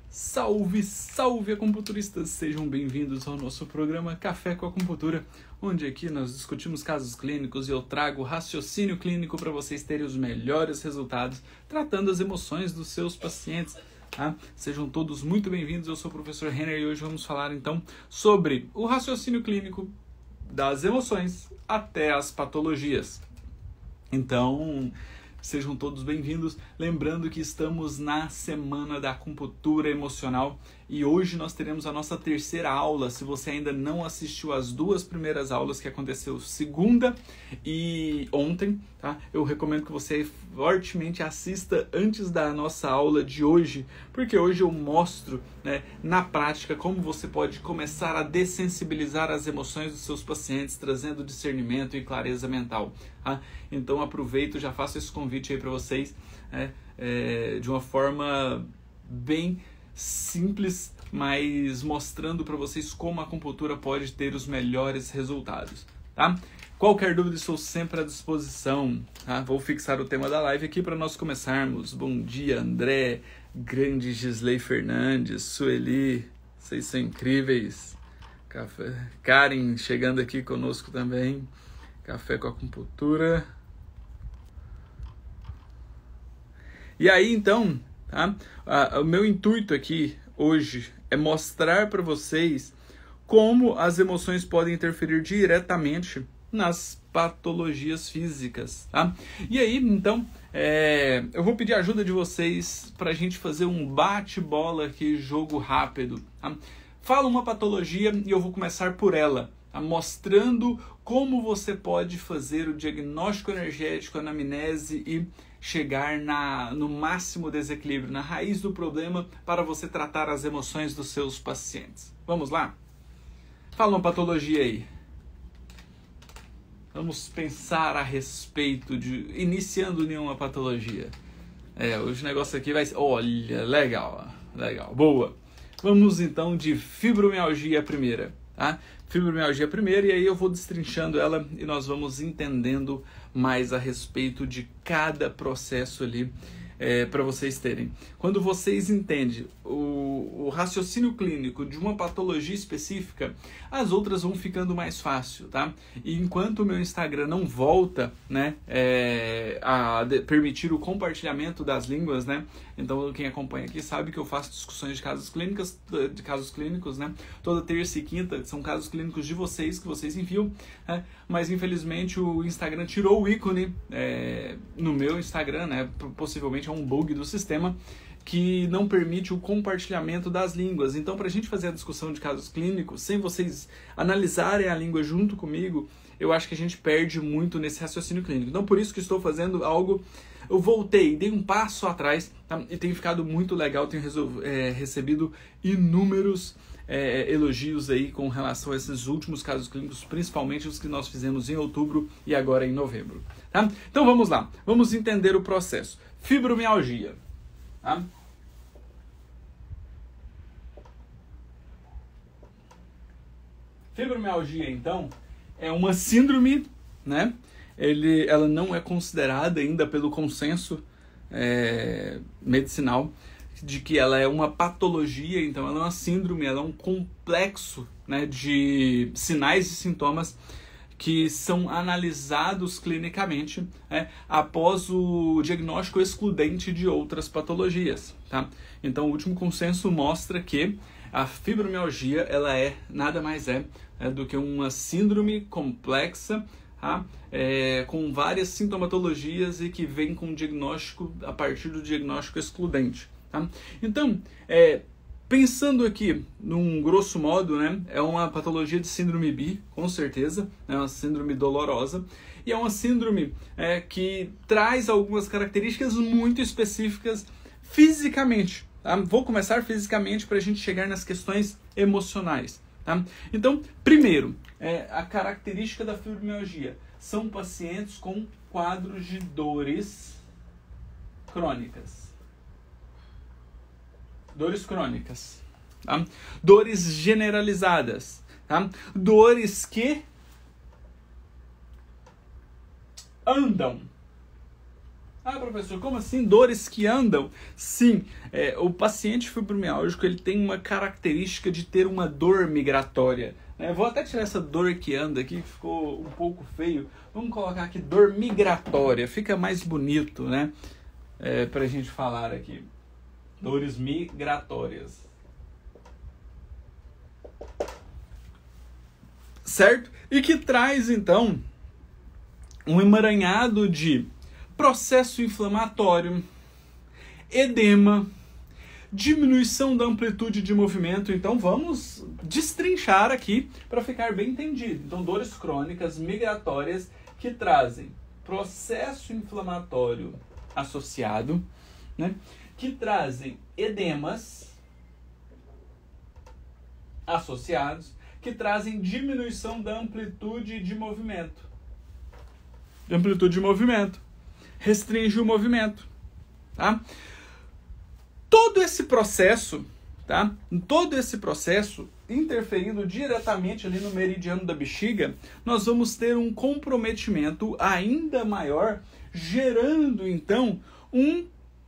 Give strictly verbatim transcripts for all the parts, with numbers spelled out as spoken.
Salve, salve acupunturistas! Sejam bem-vindos ao nosso programa Café com Acupuntura, onde aqui nós discutimos casos clínicos e eu trago raciocínio clínico para vocês terem os melhores resultados, tratando as emoções dos seus pacientes. Tá? Sejam todos muito bem-vindos, eu sou o professor Renner e hoje vamos falar então sobre o raciocínio clínico das emoções até as patologias. Então, sejam todos bem-vindos. Lembrando que estamos na Semana da Acupuntura Emocional e hoje nós teremos a nossa terceira aula. Se você ainda não assistiu às duas primeiras aulas que aconteceu segunda e ontem, tá? Eu recomendo que você fortemente assista antes da nossa aula de hoje, porque hoje eu mostro, né, na prática como você pode começar a dessensibilizar as emoções dos seus pacientes, trazendo discernimento e clareza mental. Tá? Então aproveito, já faço esse convite aí para vocês, né, é, de uma forma bem simples, mas mostrando para vocês como a acupuntura pode ter os melhores resultados, tá? Qualquer dúvida, estou sempre à disposição, tá? Vou fixar o tema da live aqui para nós começarmos. Bom dia, André, grande Gisley Fernandes, Sueli, vocês são incríveis. Café. Karen chegando aqui conosco também. Café com Acupuntura. E aí, então, tá? O meu intuito aqui hoje é mostrar para vocês como as emoções podem interferir diretamente nas patologias físicas, tá? E aí, então, é, eu vou pedir a ajuda de vocês para a gente fazer um bate-bola aqui, jogo rápido, tá? Fala uma patologia e eu vou começar por ela, tá? Mostrando como você pode fazer o diagnóstico energético, a anamnese e chegar na, no máximo desequilíbrio, na raiz do problema para você tratar as emoções dos seus pacientes. Vamos lá? Fala uma patologia aí. Vamos pensar a respeito de... Iniciando nenhuma patologia. É, hoje o negócio aqui vai ser... Olha, legal, legal, boa. Vamos então de fibromialgia primeira, tá? Fibromialgia primeiro, e aí eu vou destrinchando ela e nós vamos entendendo mais a respeito de cada processo ali, é, para vocês terem. Quando vocês entendem o, o raciocínio clínico de uma patologia específica, as outras vão ficando mais fácil, tá? E enquanto o meu Instagram não volta, né, é, a de, permitir o compartilhamento das línguas, né? Então quem acompanha aqui sabe que eu faço discussões de casos clínicos, de casos clínicos, né? Toda terça e quinta são casos clínicos de vocês que vocês enviam, né? Mas infelizmente o Instagram tirou o ícone é, no meu Instagram, né? Possivelmente é um bug do sistema que não permite o compartilhamento das línguas. Então, para a gente fazer a discussão de casos clínicos, sem vocês analisarem a língua junto comigo, eu acho que a gente perde muito nesse raciocínio clínico. Então, por isso que estou fazendo algo... Eu voltei, dei um passo atrás, tá? E tem ficado muito legal, tenho resol... é, recebido inúmeros é, elogios aí com relação a esses últimos casos clínicos, principalmente os que nós fizemos em outubro e agora em novembro. Tá? Então, vamos lá. Vamos entender o processo. Fibromialgia. Tá? Fibromialgia, então, é uma síndrome, né? Ele, ela não é considerada ainda pelo consenso é, medicinal de que ela é uma patologia, então ela é uma síndrome, ela é um complexo, né, de sinais e sintomas que são analisados clinicamente, né, após o diagnóstico excludente de outras patologias, tá? Então o último consenso mostra que a fibromialgia ela é nada mais é, é do que uma síndrome complexa, tá? É, com várias sintomatologias e que vem com diagnóstico a partir do diagnóstico excludente, tá? Então, é, pensando aqui, num grosso modo, né, é uma patologia de síndrome B, com certeza, é uma síndrome dolorosa, e é uma síndrome é, que traz algumas características muito específicas fisicamente. Tá? Vou começar fisicamente para a gente chegar nas questões emocionais. Tá? Então, primeiro, é, a característica da fibromialgia são pacientes com quadros de dores crônicas. Dores crônicas, tá? Dores generalizadas, tá? Dores que andam, Ah, professor, como assim? Dores que andam? Sim, é, o paciente fibromialgico ele tem uma característica de ter uma dor migratória. Né? Vou até tirar essa dor que anda aqui, que ficou um pouco feio. Vamos colocar aqui dor migratória, fica mais bonito, né? É, pra gente falar aqui. Dores migratórias. Certo? E que traz, então, um emaranhado de processo inflamatório, edema, diminuição da amplitude de movimento. Então vamos destrinchar aqui para ficar bem entendido. Então, dores crônicas migratórias que trazem processo inflamatório associado, né? Que trazem edemas associados, que trazem diminuição da amplitude de movimento. De amplitude de movimento. Restringe o movimento. Tá? Todo esse processo, tá? Todo esse processo, interferindo diretamente ali no meridiano da bexiga, nós vamos ter um comprometimento ainda maior, gerando, então, um,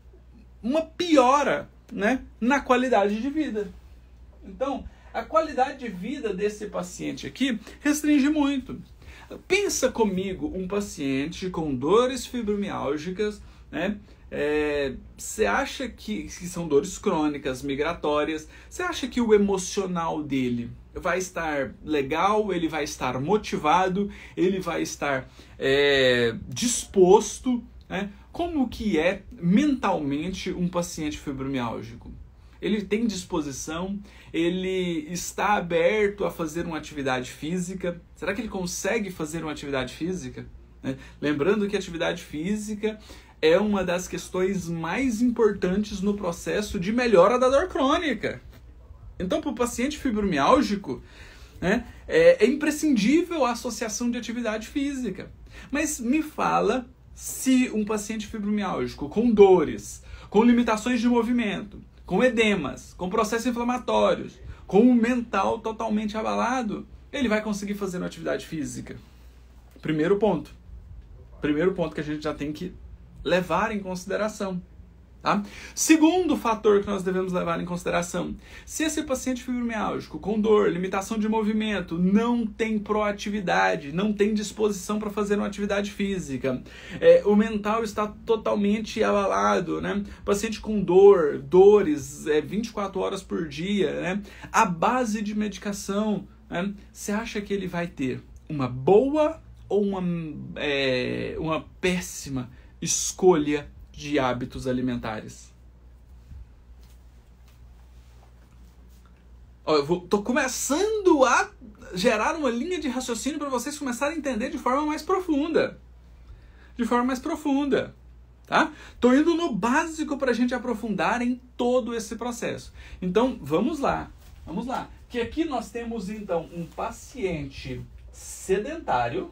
uma piora, né, na qualidade de vida. Então, a qualidade de vida desse paciente aqui restringe muito. Pensa comigo um paciente com dores fibromiálgicas, né? Você é, acha que, que são dores crônicas, migratórias, você acha que o emocional dele vai estar legal, ele vai estar motivado, ele vai estar é, disposto, né? Como que é mentalmente um paciente fibromiálgico? Ele tem disposição, ele está aberto a fazer uma atividade física. Será que ele consegue fazer uma atividade física? Né? Lembrando que a atividade física é uma das questões mais importantes no processo de melhora da dor crônica. Então, para o paciente fibromiálgico, né, é, é imprescindível a associação de atividade física. Mas me fala se um paciente fibromiálgico com dores, com limitações de movimento, com edemas, com processos inflamatórios, com o mental totalmente abalado, ele vai conseguir fazer uma atividade física. Primeiro ponto. Primeiro ponto que a gente já tem que levar em consideração. Tá? Segundo fator que nós devemos levar em consideração: se esse paciente fibromiálgico com dor, limitação de movimento, não tem proatividade, não tem disposição para fazer uma atividade física, é, o mental está totalmente abalado, né? Paciente com dor, dores é, vinte e quatro horas por dia, né? A base de medicação, né? Você acha que ele vai ter uma boa ou uma, é, uma péssima escolha de hábitos alimentares? Ó, eu vou, tô começando a gerar uma linha de raciocínio para vocês começarem a entender de forma mais profunda. De forma mais profunda. Tá? Tô indo no básico para a gente aprofundar em todo esse processo. Então, vamos lá. Vamos lá. Que aqui nós temos, então, um paciente sedentário.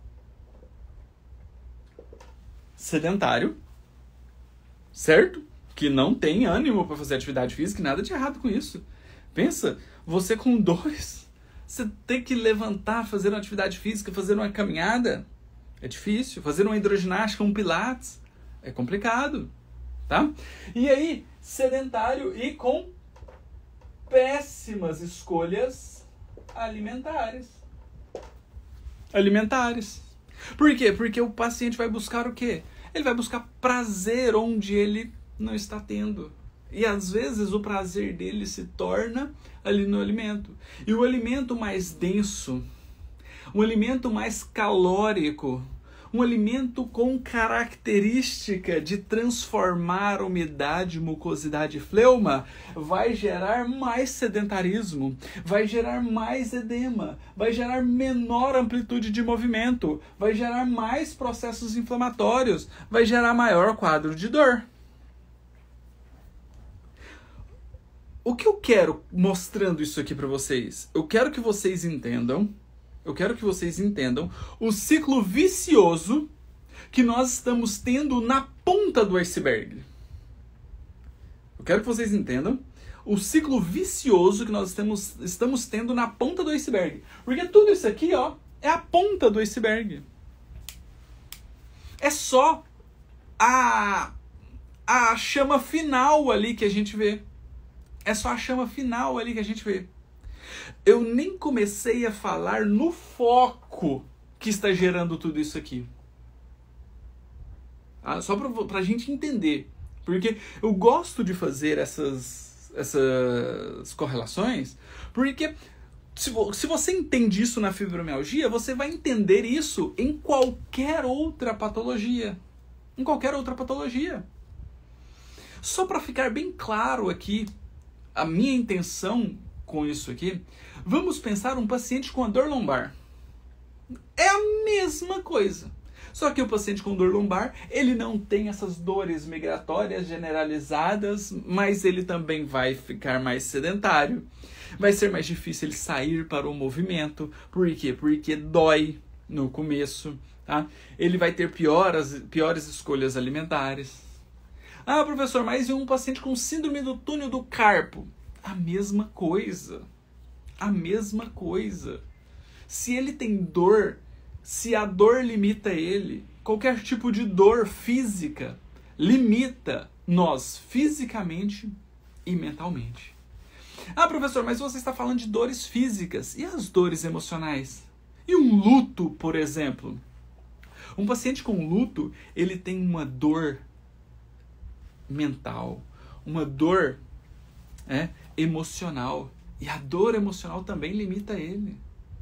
Sedentário. Certo? Que não tem ânimo para fazer atividade física, nada de errado com isso. Pensa, você com dores, você tem que levantar, fazer uma atividade física, fazer uma caminhada, é difícil. Fazer uma hidroginástica, um pilates, é complicado, tá? E aí, sedentário e com péssimas escolhas alimentares. Alimentares. Por quê? Porque o paciente vai buscar o quê? Ele vai buscar prazer onde ele não está tendo. E às vezes o prazer dele se torna ali no alimento. E o alimento mais denso, um alimento mais calórico, um alimento com característica de transformar umidade, mucosidade e fleuma, vai gerar mais sedentarismo, vai gerar mais edema, vai gerar menor amplitude de movimento, vai gerar mais processos inflamatórios, vai gerar maior quadro de dor. O que eu quero mostrando isso aqui para vocês? Eu quero que vocês entendam Eu quero que vocês entendam o ciclo vicioso que nós estamos tendo na ponta do iceberg. Eu quero que vocês entendam o ciclo vicioso que nós estamos, estamos tendo na ponta do iceberg. Porque tudo isso aqui, ó, é a ponta do iceberg. É só a, a chama final ali que a gente vê. É só a chama final ali que a gente vê. Eu nem comecei a falar no foco que está gerando tudo isso aqui. Ah, só para a gente entender. Porque eu gosto de fazer essas, essas correlações, porque se, se você entende isso na fibromialgia, você vai entender isso em qualquer outra patologia. Em qualquer outra patologia. Só para ficar bem claro aqui, a minha intenção com isso aqui, vamos pensar um paciente com a dor lombar. É a mesma coisa. Só que o paciente com dor lombar, ele não tem essas dores migratórias generalizadas, mas ele também vai ficar mais sedentário. Vai ser mais difícil ele sair para o movimento. Por quê? Porque dói no começo, tá? Ele vai ter piores, piores escolhas alimentares. Ah, professor, mas e um paciente com síndrome do túnel do carpo? A mesma coisa. A mesma coisa. Se ele tem dor, se a dor limita ele, qualquer tipo de dor física limita nós fisicamente e mentalmente. Ah, professor, mas você está falando de dores físicas. E as dores emocionais? E um luto, por exemplo? Um paciente com luto, ele tem uma dor mental, uma dor é, emocional. E a dor emocional também limita ele.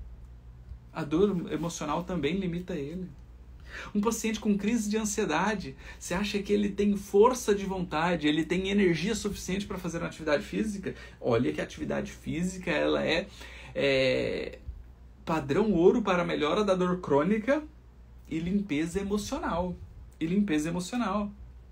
A dor emocional também limita ele. Um paciente com crise de ansiedade, você acha que ele tem força de vontade, ele tem energia suficiente para fazer uma atividade física? Olha que a atividade física ela é, é padrão ouro para a melhora da dor crônica e limpeza emocional. E limpeza emocional.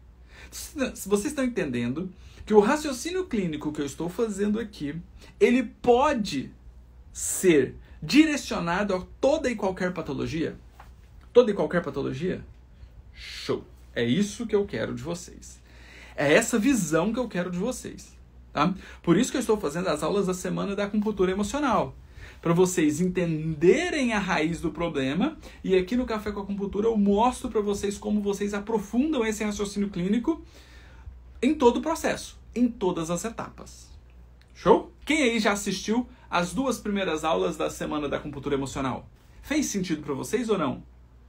Vocês estão entendendo que o raciocínio clínico que eu estou fazendo aqui, ele pode ser direcionado a toda e qualquer patologia? Toda e qualquer patologia? Show! É isso que eu quero de vocês. É essa visão que eu quero de vocês. Tá? Por isso que eu estou fazendo as aulas da semana da acupuntura emocional. Para vocês entenderem a raiz do problema. E aqui no Café com Acupuntura eu mostro para vocês como vocês aprofundam esse raciocínio clínico em todo o processo, em todas as etapas. Show? Quem aí já assistiu as duas primeiras aulas da semana da acupuntura emocional? Fez sentido para vocês ou não?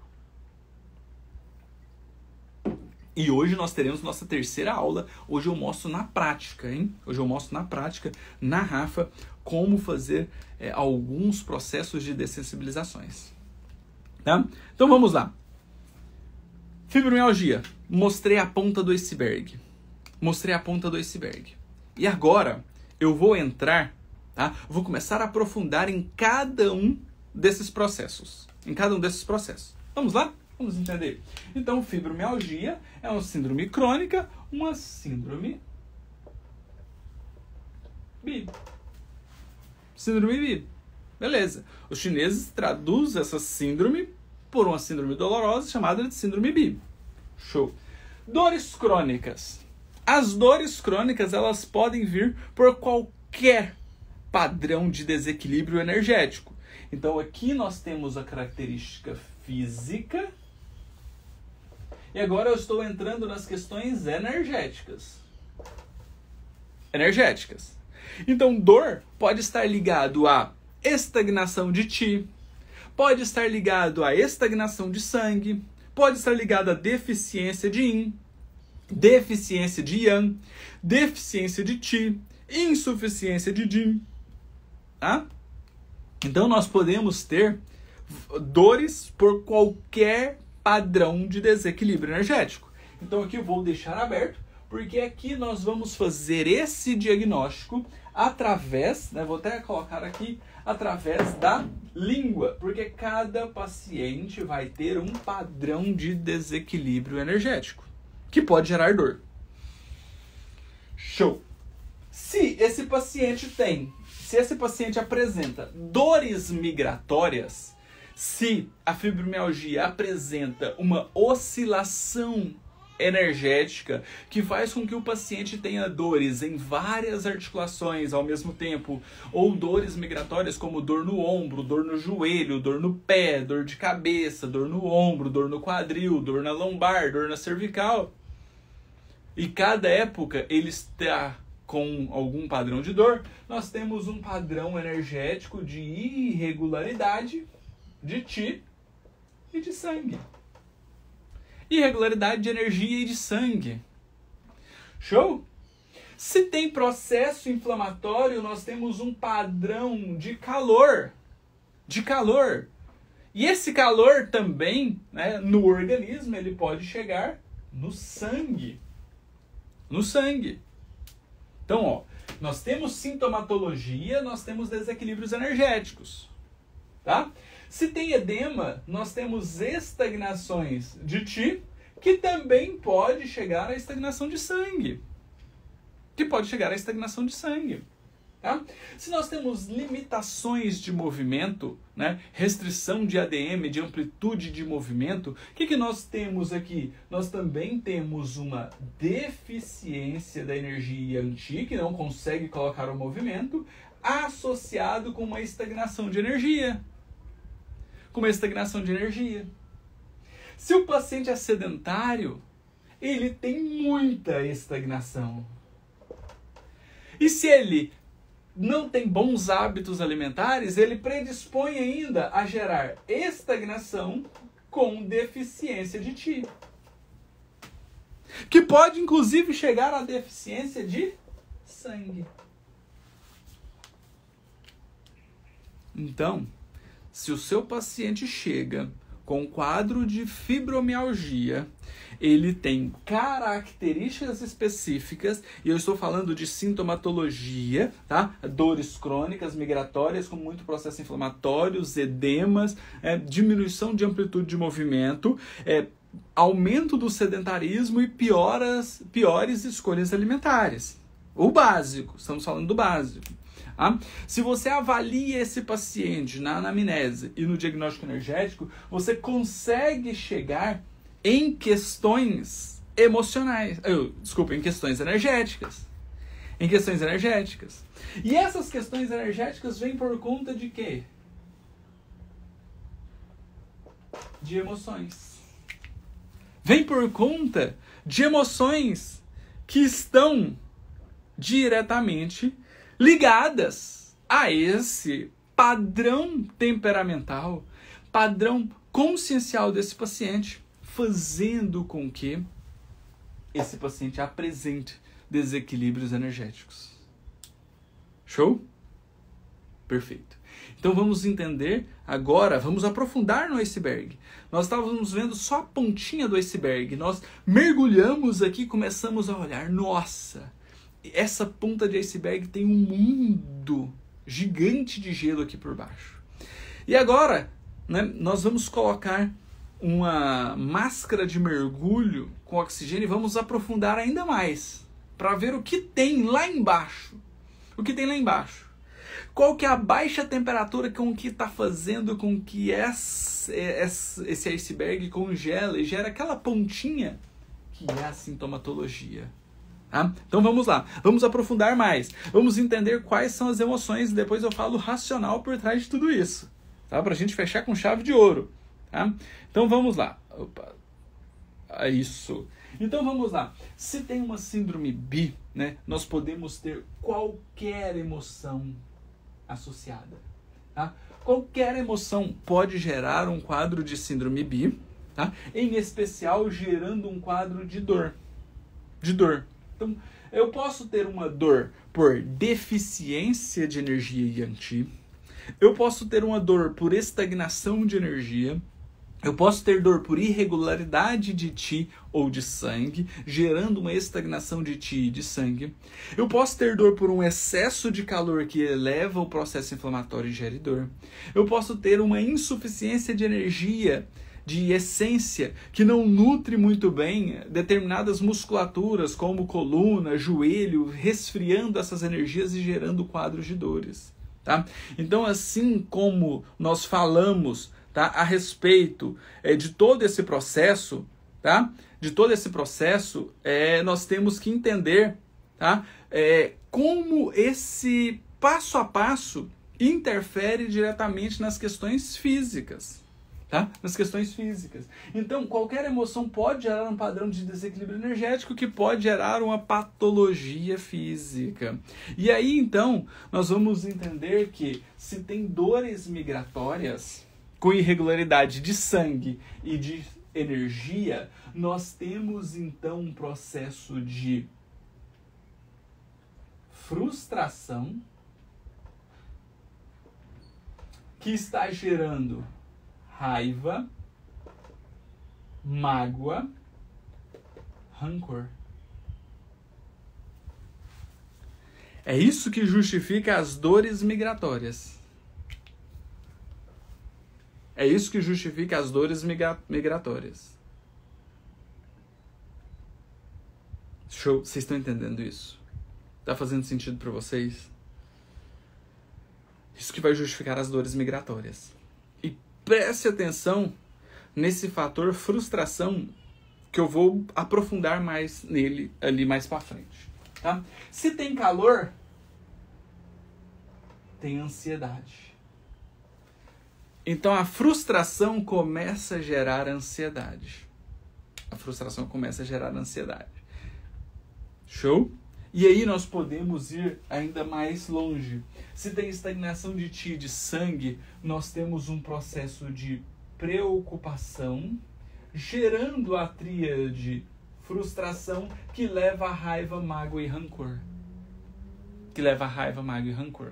E hoje nós teremos nossa terceira aula. Hoje eu mostro na prática, hein? Hoje eu mostro na prática, na Rafa, como fazer é, alguns processos de dessensibilizações. Tá? Então vamos lá. Fibromialgia. Mostrei a ponta do iceberg. Mostrei a ponta do iceberg. E agora eu vou entrar, tá? Vou começar a aprofundar em cada um desses processos. Em cada um desses processos. Vamos lá? Vamos entender. Então, fibromialgia é uma síndrome crônica, uma síndrome B. Síndrome B. Beleza. Os chineses traduzem essa síndrome por uma síndrome dolorosa chamada de síndrome B. Show. Dores crônicas. As dores crônicas, elas podem vir por qualquer padrão de desequilíbrio energético. Então, aqui nós temos a característica física. E agora eu estou entrando nas questões energéticas. Energéticas. Então, dor pode estar ligado à estagnação de Qi, pode estar ligado à estagnação de sangue, pode estar ligado à deficiência de Yin, deficiência de Yang, deficiência de Qi, insuficiência de Jin. Tá? Então, nós podemos ter dores por qualquer padrão de desequilíbrio energético. Então aqui eu vou deixar aberto, porque aqui nós vamos fazer esse diagnóstico através, né, vou até colocar aqui, através da língua, porque cada paciente vai ter um padrão de desequilíbrio energético, que pode gerar dor. Show! Se esse paciente tem, se esse paciente apresenta dores migratórias, se a fibromialgia apresenta uma oscilação energética que faz com que o paciente tenha dores em várias articulações ao mesmo tempo, ou dores migratórias como dor no ombro, dor no joelho, dor no pé, dor de cabeça, dor no ombro, dor no quadril, dor na lombar, dor na cervical. E cada época ele está com algum padrão de dor. Nós temos um padrão energético de irregularidade de Qi e de sangue. Irregularidade de energia e de sangue. Show? Se tem processo inflamatório, nós temos um padrão de calor. De calor. E esse calor também, né, no organismo, ele pode chegar no sangue. No sangue. Então, ó, nós temos sintomatologia, nós temos desequilíbrios energéticos. Tá? Se tem edema, nós temos estagnações de Qi, que também pode chegar à estagnação de sangue. Que pode chegar à estagnação de sangue. Tá? Se nós temos limitações de movimento, né, restrição de A D M, de amplitude de movimento, o que, que nós temos aqui? Nós também temos uma deficiência da energia Yang, que não consegue colocar o movimento, associado com uma estagnação de energia. Com uma estagnação de energia. Se o paciente é sedentário, ele tem muita estagnação. E se ele não tem bons hábitos alimentares, ele predispõe ainda a gerar estagnação com deficiência de Qi. Que pode, inclusive, chegar à deficiência de sangue. Então, se o seu paciente chega com um quadro de fibromialgia, ele tem características específicas, e eu estou falando de sintomatologia, tá? Dores crônicas, migratórias, com muito processo inflamatório, edemas, é, diminuição de amplitude de movimento, é, aumento do sedentarismo e pioras, piores escolhas alimentares. O básico, estamos falando do básico. Ah, se você avalia esse paciente na anamnese e no diagnóstico energético, você consegue chegar em questões emocionais, eu, desculpa, em questões energéticas. Em questões energéticas. E essas questões energéticas vêm por conta de quê? De emoções. Vem por conta de emoções que estão diretamente ligadas a esse padrão temperamental, padrão consciencial desse paciente, fazendo com que esse paciente apresente desequilíbrios energéticos. Show? Perfeito. Então vamos entender agora, vamos aprofundar no iceberg. Nós estávamos vendo só a pontinha do iceberg, nós mergulhamos aqui e começamos a olhar, nossa, essa ponta de iceberg tem um mundo gigante de gelo aqui por baixo. E agora, né, nós vamos colocar uma máscara de mergulho com oxigênio e vamos aprofundar ainda mais para ver o que tem lá embaixo. O que tem lá embaixo. Qual que é a baixa temperatura com que está fazendo com que esse, esse iceberg congela e gera aquela pontinha que é a sintomatologia. Tá? Então vamos lá, vamos aprofundar mais, vamos entender quais são as emoções e depois eu falo o racional por trás de tudo isso, tá? Para a gente fechar com chave de ouro. Tá? Então vamos lá. Opa. Isso. Então vamos lá. Se tem uma síndrome B, né, nós podemos ter qualquer emoção associada. Tá? Qualquer emoção pode gerar um quadro de síndrome B, tá? Em especial gerando um quadro de dor. De dor. Então, eu posso ter uma dor por deficiência de energia Yang, eu posso ter uma dor por estagnação de energia, eu posso ter dor por irregularidade de Qi ou de sangue, gerando uma estagnação de Qi e de sangue. Eu posso ter dor por um excesso de calor que eleva o processo inflamatório e gere dor. Eu posso ter uma insuficiência de energia, de essência, que não nutre muito bem determinadas musculaturas, como coluna, joelho, resfriando essas energias e gerando quadros de dores. Tá? Então, assim como nós falamos, tá, a respeito é, de todo esse processo, tá, de todo esse processo, é, nós temos que entender, tá? É, como esse passo a passo interfere diretamente nas questões físicas. Tá? Nas questões físicas. Então, qualquer emoção pode gerar um padrão de desequilíbrio energético que pode gerar uma patologia física. E aí, então, nós vamos entender que se tem dores migratórias com irregularidade de sangue e de energia, nós temos, então, um processo de frustração que está gerando raiva, mágoa, rancor. É isso que justifica as dores migratórias. É isso que justifica as dores migra- migratórias. Show? Vocês estão entendendo isso? Tá fazendo sentido para vocês? Isso que vai justificar as dores migratórias. Preste atenção nesse fator frustração, que eu vou aprofundar mais nele ali mais para frente. Tá? Se tem calor, tem ansiedade. Então a frustração começa a gerar ansiedade. A frustração começa a gerar ansiedade. Show? E aí nós podemos ir ainda mais longe. Se tem estagnação de ti, de sangue, nós temos um processo de preocupação, gerando a tríade frustração, que leva a raiva, mágoa e rancor. Que leva a raiva, mágoa e rancor.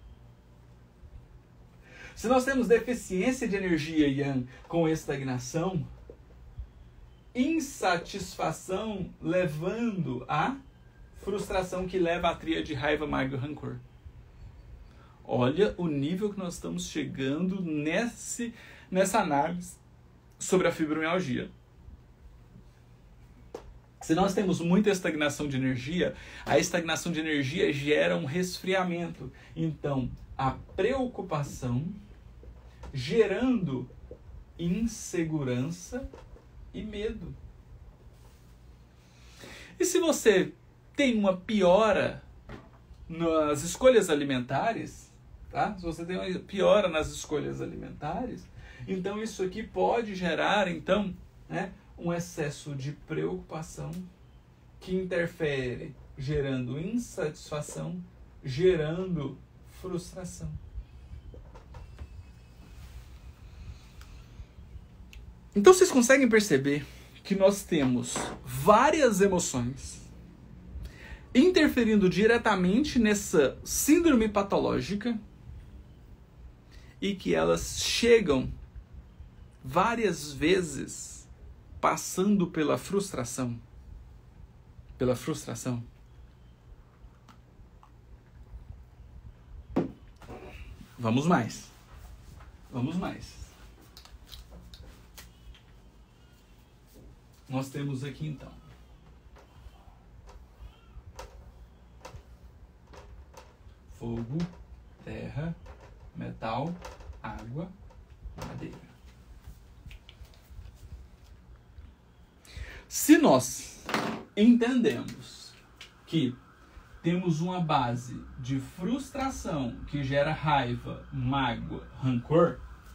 Se nós temos deficiência de energia yang com estagnação, insatisfação levando a frustração, que leva a tríade raiva, mágoa e rancor. Olha o nível que nós estamos chegando nesse, nessa análise sobre a fibromialgia. Se nós temos muita estagnação de energia, a estagnação de energia gera um resfriamento. Então, a preocupação gerando insegurança e medo. E se você tem uma piora nas escolhas alimentares, tá? Se você tem uma piora nas escolhas alimentares, então isso aqui pode gerar, então, né, um excesso de preocupação que interfere, gerando insatisfação, gerando frustração. Então vocês conseguem perceber que nós temos várias emoções interferindo diretamente nessa síndrome patológica e que elas chegam várias vezes passando pela frustração. Pela frustração. Vamos mais. Vamos mais. Nós temos aqui então fogo, terra, metal, água, madeira. Se nós entendemos que temos uma base de frustração que gera raiva, mágoa, rancor,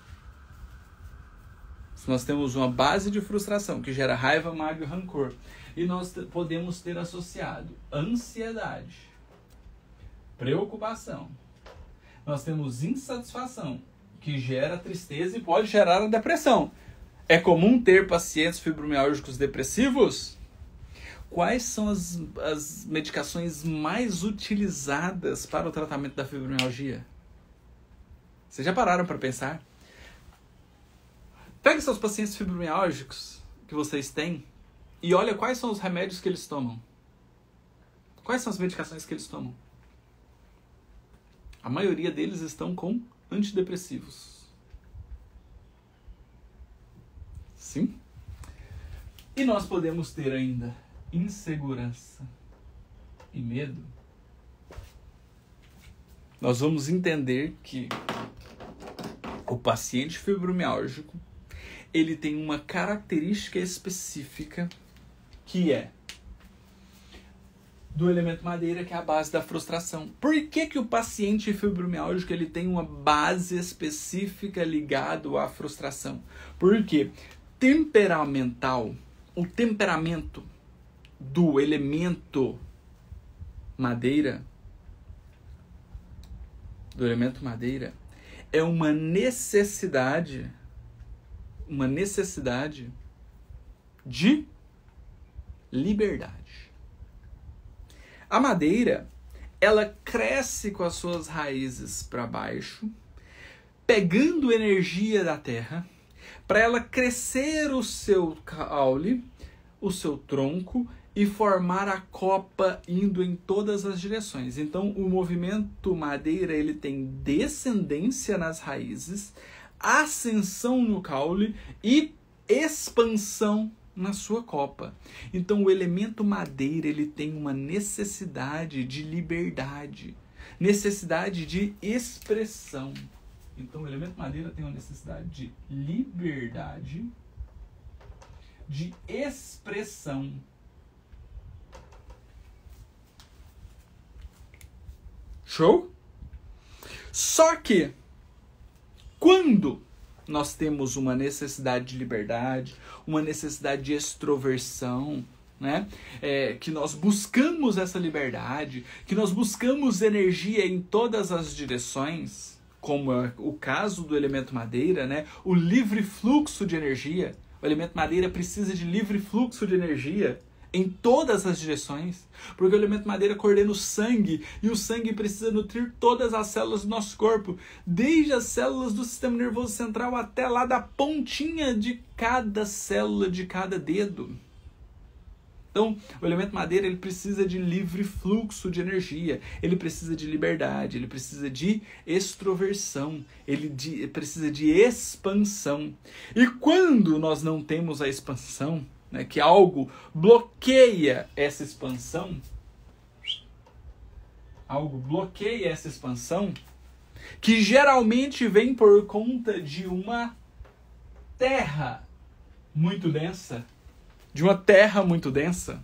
se nós temos uma base de frustração que gera raiva, mágoa e rancor, e nós podemos ter associado ansiedade, preocupação, nós temos insatisfação, que gera tristeza e pode gerar a depressão. É comum ter pacientes fibromialgicos depressivos? Quais são as, as medicações mais utilizadas para o tratamento da fibromialgia? Vocês já pararam para pensar? Pega seus pacientes fibromialgicos que vocês têm e olha quais são os remédios que eles tomam. Quais são as medicações que eles tomam? A maioria deles estão com antidepressivos. Sim? E nós podemos ter ainda insegurança e medo. Nós vamos entender que o paciente fibromialgico, ele tem uma característica específica que é? Do elemento madeira, que é a base da frustração. Por que que o paciente fibromialgico ele tem uma base específica ligado à frustração? Porque temperamental, o temperamento do elemento madeira, do elemento madeira, é uma necessidade, uma necessidade de liberdade. A madeira, ela cresce com as suas raízes para baixo, pegando energia da terra, para ela crescer o seu caule, o seu tronco, e formar a copa indo em todas as direções. Então, o movimento madeira ele tem descendência nas raízes, ascensão no caule e expansão na sua copa. Então, o elemento madeira ele tem uma necessidade de liberdade, necessidade de expressão. Então, o elemento madeira tem uma necessidade de liberdade, de expressão. Show? Só que, quando nós temos uma necessidade de liberdade, uma necessidade de extroversão, né? É, que nós buscamos essa liberdade, que nós buscamos energia em todas as direções, como é o caso do elemento madeira, né? O livre fluxo de energia. O elemento madeira precisa de livre fluxo de energia em todas as direções, porque o elemento madeira coordena o sangue, e o sangue precisa nutrir todas as células do nosso corpo, desde as células do sistema nervoso central até lá da pontinha de cada célula de cada dedo. Então, o elemento madeira ele precisa de livre fluxo de energia, ele precisa de liberdade, ele precisa de extroversão, ele de, precisa de expansão. E quando nós não temos a expansão, né, que algo bloqueia essa expansão, algo bloqueia essa expansão, que geralmente vem por conta de uma terra muito densa, de uma terra muito densa,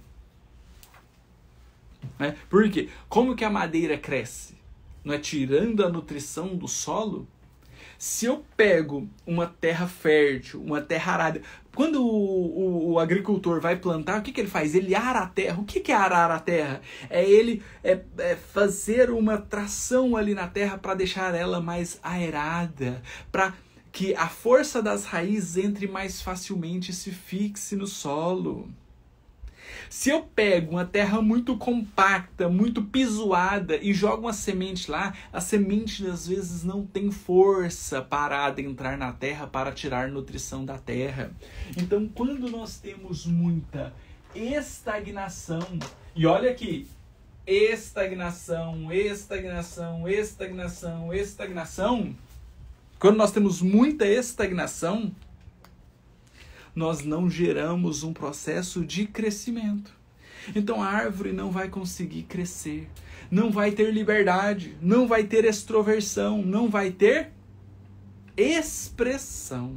né? Por quê? Como que a madeira cresce? Não é tirando a nutrição do solo? Se eu pego uma terra fértil, uma terra arada... Quando o, o, o agricultor vai plantar, o que, que ele faz? Ele ara a terra. O que, que é arar a terra? É ele é, é fazer uma tração ali na terra para deixar ela mais aerada, para que a força das raízes entre mais facilmente e se fixe no solo. Se eu pego uma terra muito compacta, muito pisoada e jogo uma semente lá, a semente às vezes não tem força para adentrar na terra, para tirar nutrição da terra. Então, quando nós temos muita estagnação, e olha aqui, estagnação, estagnação, estagnação, estagnação, quando nós temos muita estagnação, nós não geramos um processo de crescimento. Então a árvore não vai conseguir crescer, não vai ter liberdade, não vai ter extroversão, não vai ter expressão.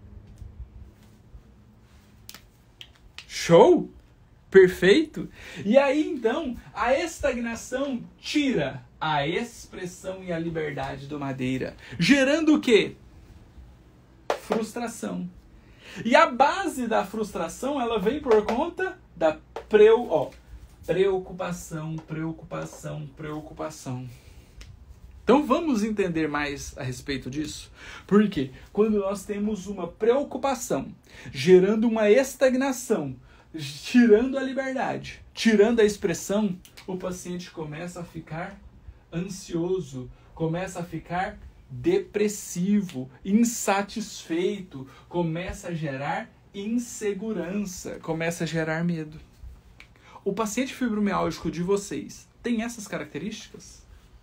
Show? Perfeito? E aí então a estagnação tira a expressão e a liberdade do madeira, gerando o quê? Frustração. E a base da frustração, ela vem por conta da preu, ó, preocupação, preocupação, preocupação. Então vamos entender mais a respeito disso? Porque quando nós temos uma preocupação, gerando uma estagnação, tirando a liberdade, tirando a expressão, o paciente começa a ficar ansioso, começa a ficar depressivo, insatisfeito, começa a gerar insegurança, começa a gerar medo. O paciente fibromialgico de vocês tem essas características?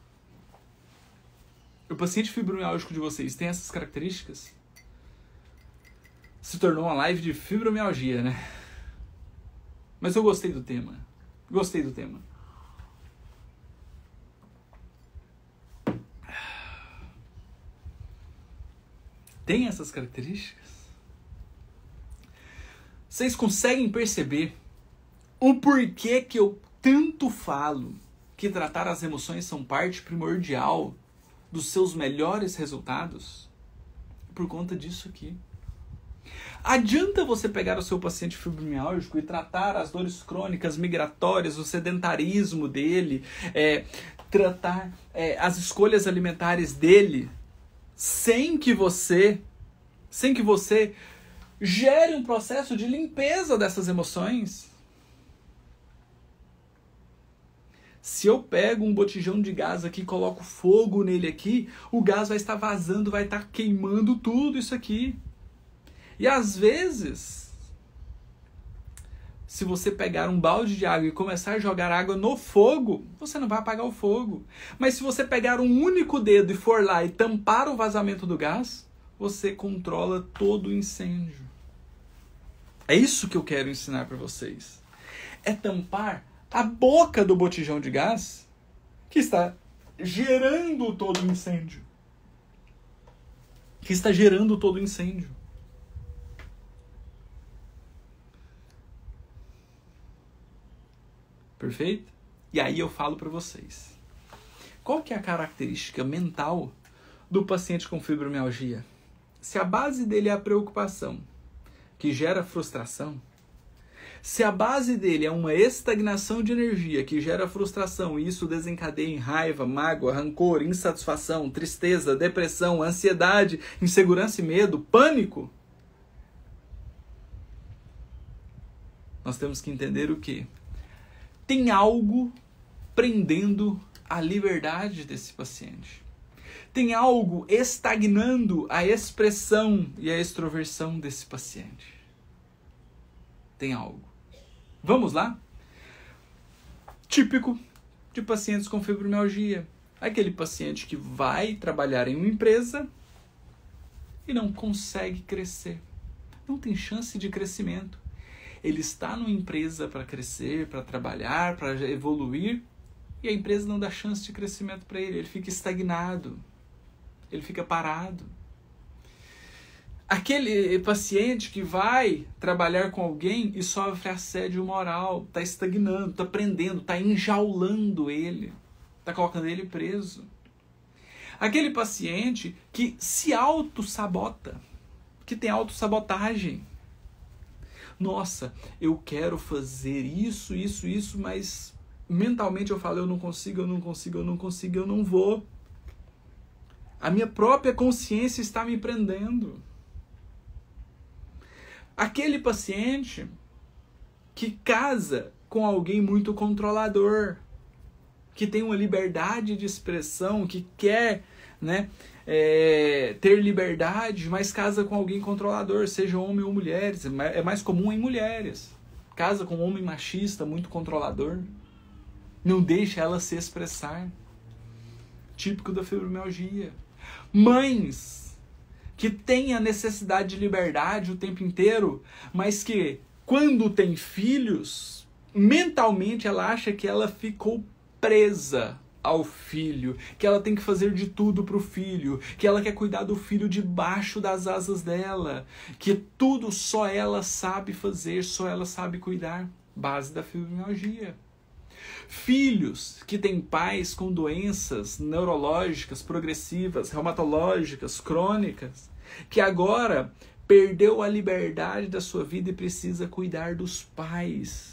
O paciente fibromialgico de vocês tem essas características? Se tornou uma live de fibromialgia, né? Mas eu gostei do tema. Gostei do tema. Tem essas características? Vocês conseguem perceber o porquê que eu tanto falo que tratar as emoções são parte primordial dos seus melhores resultados? Por conta disso aqui. Adianta você pegar o seu paciente fibromialgico e tratar as dores crônicas migratórias, o sedentarismo dele, é, tratar é, as escolhas alimentares dele, sem que você, sem que você gere um processo de limpeza dessas emoções? Se eu pego um botijão de gás aqui e coloco fogo nele aqui, o gás vai estar vazando, vai estar queimando tudo isso aqui. E às vezes, se você pegar um balde de água e começar a jogar água no fogo, você não vai apagar o fogo. Mas se você pegar um único dedo e for lá e tampar o vazamento do gás, você controla todo o incêndio. É isso que eu quero ensinar para vocês. É tampar a boca do botijão de gás que está gerando todo o incêndio. Que está gerando todo o incêndio. Perfeito? E aí eu falo para vocês. Qual que é a característica mental do paciente com fibromialgia? Se a base dele é a preocupação, que gera frustração, se a base dele é uma estagnação de energia que gera frustração e isso desencadeia em raiva, mágoa, rancor, insatisfação, tristeza, depressão, ansiedade, insegurança e medo, pânico, nós temos que entender o quê? Tem algo prendendo a liberdade desse paciente. Tem algo estagnando a expressão e a extroversão desse paciente. Tem algo. Vamos lá? Típico de pacientes com fibromialgia. Aquele paciente que vai trabalhar em uma empresa e não consegue crescer. Não tem chance de crescimento. Ele está numa empresa para crescer, para trabalhar, para evoluir, e a empresa não dá chance de crescimento para ele. Ele fica estagnado. Ele fica parado. Aquele paciente que vai trabalhar com alguém e sofre assédio moral, está estagnando, está prendendo, está enjaulando ele, está colocando ele preso. Aquele paciente que se auto-sabota, que tem autossabotagem. Nossa, eu quero fazer isso, isso, isso, mas mentalmente eu falo, eu não consigo, eu não consigo, eu não consigo, eu não vou. A minha própria consciência está me prendendo. Aquele paciente que casa com alguém muito controlador, que tem uma liberdade de expressão, que quer, né, é, ter liberdade, mas casa com alguém controlador, seja homem ou mulher. É mais comum em mulheres. Casa com um homem machista, muito controlador. Não deixa ela se expressar. Típico da fibromialgia. Mães que têm a necessidade de liberdade o tempo inteiro, mas que quando tem filhos, mentalmente ela acha que ela ficou presa ao filho, que ela tem que fazer de tudo para o filho, que ela quer cuidar do filho debaixo das asas dela, que tudo só ela sabe fazer, só ela sabe cuidar. Base da fibromialgia. Filhos que têm pais com doenças neurológicas, progressivas, reumatológicas, crônicas, que agora perdeu a liberdade da sua vida e precisa cuidar dos pais.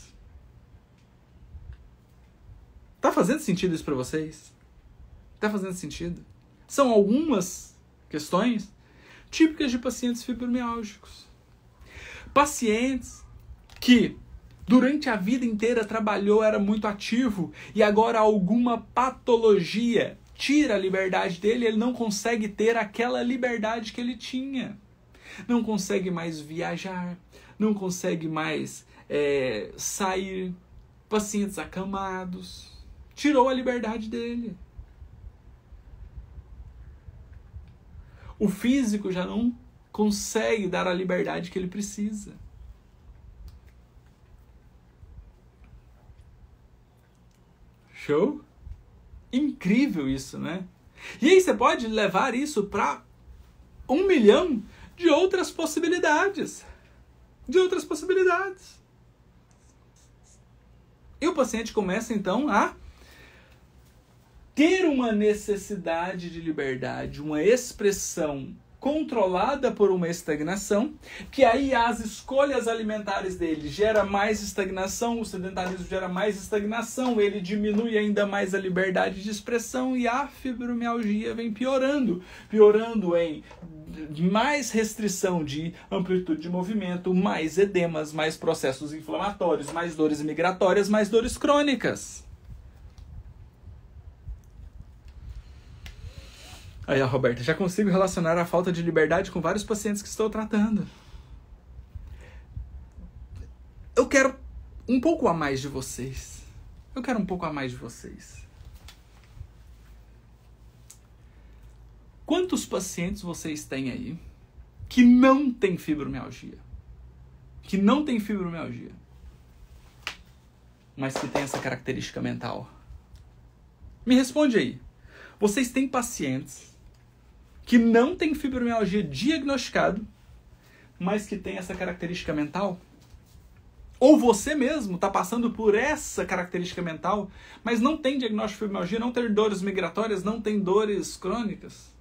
Tá fazendo sentido isso para vocês? Tá fazendo sentido? São algumas questões típicas de pacientes fibromialgicos. Pacientes que durante a vida inteira trabalhou, era muito ativo e agora alguma patologia tira a liberdade dele, ele não consegue ter aquela liberdade que ele tinha. Não consegue mais viajar, não consegue mais é, sair. Pacientes acamados. Tirou a liberdade dele. O físico já não consegue dar a liberdade que ele precisa. Show? Incrível isso, né? E aí você pode levar isso para um milhão de outras possibilidades. De outras possibilidades. E o paciente começa, então, a ter uma necessidade de liberdade, uma expressão controlada por uma estagnação, que aí as escolhas alimentares dele gera mais estagnação, o sedentarismo gera mais estagnação, ele diminui ainda mais a liberdade de expressão e a fibromialgia vem piorando, piorando em mais restrição de amplitude de movimento, mais edemas, mais processos inflamatórios, mais dores migratórias, mais dores crônicas. Aí, a Roberta, já consigo relacionar a falta de liberdade com vários pacientes que estou tratando. Eu quero um pouco a mais de vocês. Eu quero um pouco a mais de vocês. Quantos pacientes vocês têm aí que não tem fibromialgia? Que não tem fibromialgia, mas que tem essa característica mental? Me responde aí. Vocês têm pacientes que não tem fibromialgia diagnosticado, mas que tem essa característica mental? Ou você mesmo está passando por essa característica mental, mas não tem diagnóstico de fibromialgia, não tem dores migratórias, não tem dores crônicas?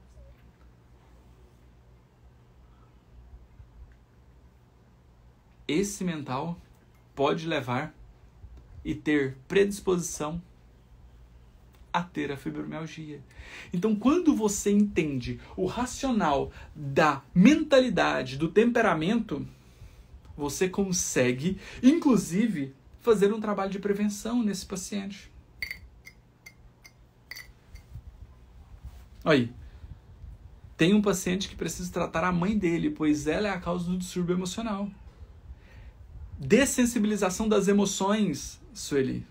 Esse mental pode levar e ter predisposição a ter a fibromialgia. Então, quando você entende o racional da mentalidade, do temperamento, você consegue, inclusive, fazer um trabalho de prevenção nesse paciente. Aí, tem um paciente que precisa tratar a mãe dele, pois ela é a causa do distúrbio emocional. Dessensibilização das emoções, Sueli.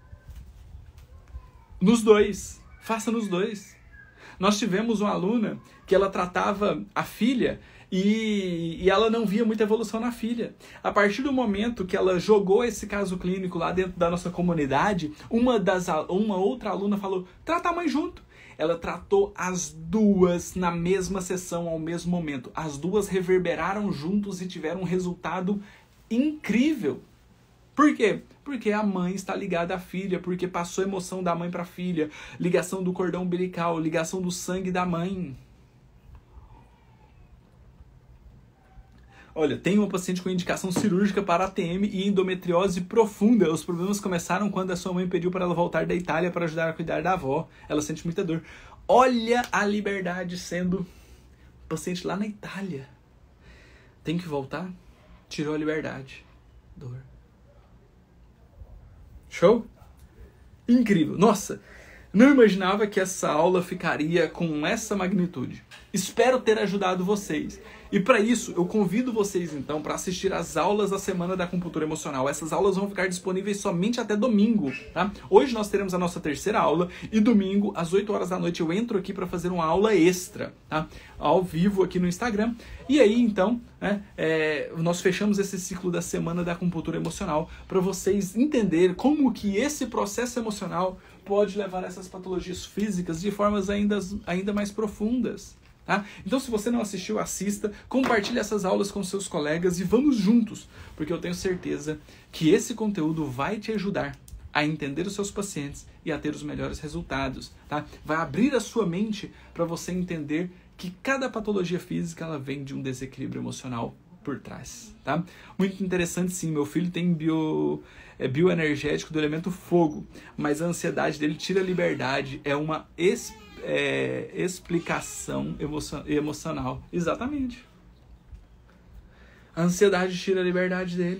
Nos dois. Faça nos dois. Nós tivemos uma aluna que ela tratava a filha e, e ela não via muita evolução na filha. A partir do momento que ela jogou esse caso clínico lá dentro da nossa comunidade, uma, das, uma outra aluna falou, trata a mãe junto. Ela tratou as duas na mesma sessão, ao mesmo momento. As duas reverberaram juntos e tiveram um resultado incrível. Por quê? Porque a mãe está ligada à filha, porque passou a emoção da mãe para a filha, ligação do cordão umbilical, ligação do sangue da mãe. Olha, tem uma paciente com indicação cirúrgica para A T M e endometriose profunda. Os problemas começaram quando a sua mãe pediu para ela voltar da Itália para ajudar a cuidar da avó. Ela sente muita dor. Olha a liberdade sendo paciente lá na Itália. Tem que voltar? Tirou a liberdade. Dor. Show? Incrível. Nossa, não imaginava que essa aula ficaria com essa magnitude. Espero ter ajudado vocês. E para isso, eu convido vocês então para assistir às aulas da Semana da Acupuntura Emocional. Essas aulas vão ficar disponíveis somente até domingo, tá? Hoje nós teremos a nossa terceira aula e domingo, às oito horas da noite, eu entro aqui para fazer uma aula extra, tá? Ao vivo aqui no Instagram. E aí, então, né, é, nós fechamos esse ciclo da Semana da Acupuntura Emocional para vocês entenderem como que esse processo emocional pode levar a essas patologias físicas de formas ainda, ainda mais profundas. Tá? Então, se você não assistiu, assista, compartilhe essas aulas com seus colegas e vamos juntos, porque eu tenho certeza que esse conteúdo vai te ajudar a entender os seus pacientes e a ter os melhores resultados. Tá? Vai abrir a sua mente para você entender que cada patologia física ela vem de um desequilíbrio emocional por trás. Tá? Muito interessante, sim. Meu filho tem bio, é, bioenergético do elemento fogo, mas a ansiedade dele tira a liberdade. É uma experiência. É, explicação emocio- emocional. Exatamente. A ansiedade tira a liberdade dele.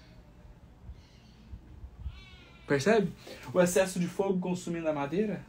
Percebe? O excesso de fogo consumindo a madeira.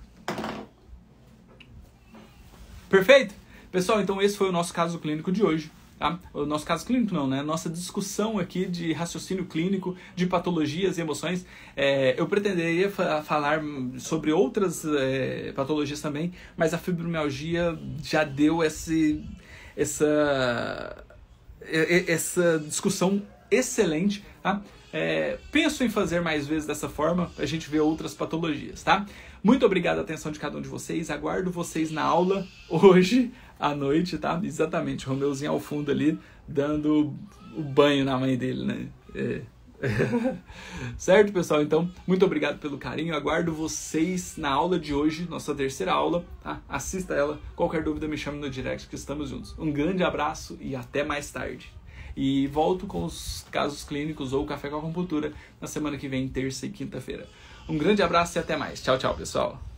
Perfeito? Pessoal, então esse foi o nosso caso clínico de hoje. Tá? O nosso caso clínico não, né? Nossa discussão aqui de raciocínio clínico, de patologias e emoções. É, eu pretenderia fa- falar sobre outras é, patologias também, mas a fibromialgia já deu esse, essa, essa discussão excelente, tá? É, penso em fazer mais vezes dessa forma, pra gente ver outras patologias, tá? Muito obrigado a atenção de cada um de vocês, aguardo vocês na aula hoje à noite, tá? Exatamente, o Romeuzinho ao fundo ali, dando o banho na mãe dele, né? É, Certo, pessoal? Então, muito obrigado pelo carinho. Aguardo vocês na aula de hoje, nossa terceira aula. Tá? Assista ela. Qualquer dúvida, me chame no direct que estamos juntos. Um grande abraço e até mais tarde. E volto com os casos clínicos ou Café com Acupuntura na semana que vem, terça e quinta-feira. Um grande abraço e até mais. Tchau, tchau, pessoal.